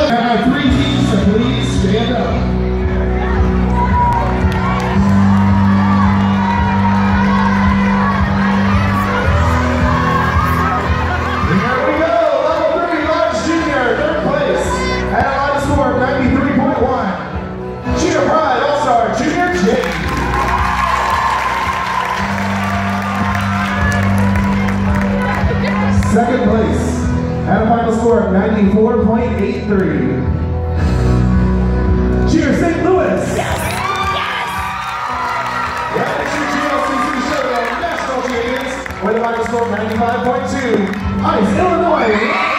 Three teams to please stand up. Here we go. Level 3, Large Junior, third place. At a line score of 93.1. Cheer Pride All-Star Junior J. Second place. At a final score of 94.83. Cheers, St. Louis! Yes! Yes! Wild Windz GLCC Showdown National Champions with a final score of 95.2. Ice, Illinois!